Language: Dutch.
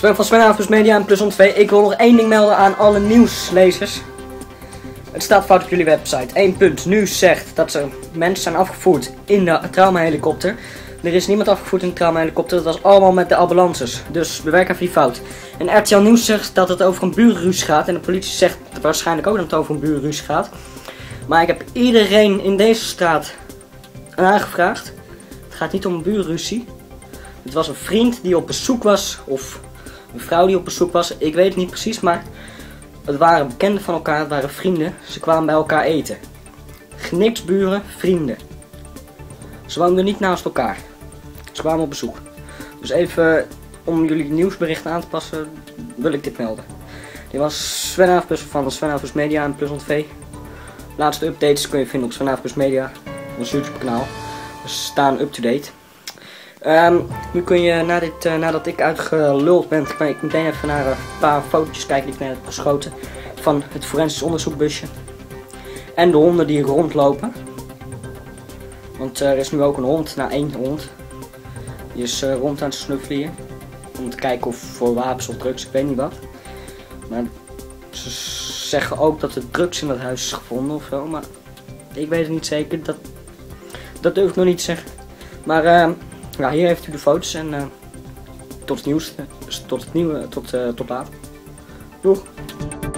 Sven van Sven Media en Plus 2. Ik wil nog één ding melden aan alle nieuwslezers. Het staat fout op jullie website. 1 punt. Nieuws zegt dat er mensen zijn afgevoerd in de traumahelikopter. Er is niemand afgevoerd in de traumahelikopter. Dat was allemaal met de ambulances. Dus bewerk even die fout. En RTL Nieuws zegt dat het over een burenruzie gaat. En de politie zegt waarschijnlijk ook dat het over een burenruzie gaat. Maar ik heb iedereen in deze straat aangevraagd. Het gaat niet om een burenruzie. Het was een vriend die op bezoek was. Of een vrouw die op bezoek was. Ik weet het niet precies, maar het waren bekenden van elkaar. Het waren vrienden. Ze kwamen bij elkaar eten. Niks buren, vrienden. Ze woonden niet naast elkaar. Ze kwamen op bezoek. Dus even om jullie nieuwsberichten aan te passen, wil ik dit melden. Dit was Sven van Sven Media en Plus 2. Laatste updates kun je vinden op Sven Media. Ons YouTube kanaal. We staan up to date. Nu kun je nadat ik uitgeluld ben, kan ik meteen even naar een paar fotootjes kijken die ik net heb geschoten. Van het forensisch onderzoekbusje. En de honden die rondlopen. Want er is nu ook een hond, één hond. Die is rond aan het snuffelen hier. Om te kijken of voor wapens of drugs, ik weet niet wat. Maar ze zeggen ook dat er drugs in dat huis is gevonden of zo. Maar ik weet het niet zeker, dat durf ik nog niet te zeggen. Maar ja, hier heeft u de foto's en tot later. Doeg!